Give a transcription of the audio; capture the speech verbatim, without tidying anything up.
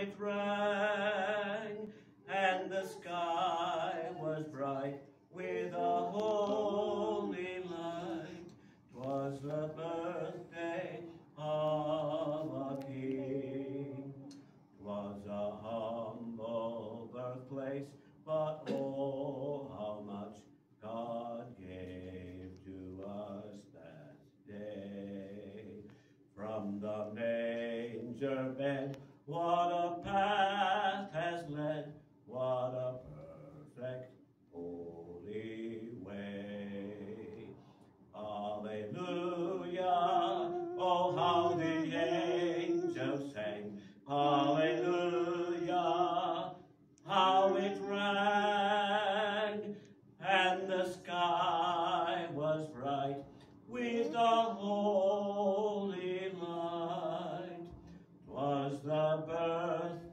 it rang, and the sky was bright with a holy light. 'Twas the birthday of a king. 'Twas a humble birthplace, but oh, how much God gave to us that day. From the manger bed, what a path has led, what a perfect holy way. Alleluia, oh how the angels sang, Alleluia, how it rang, and the sky was bright with the holy light. 'Twas the birth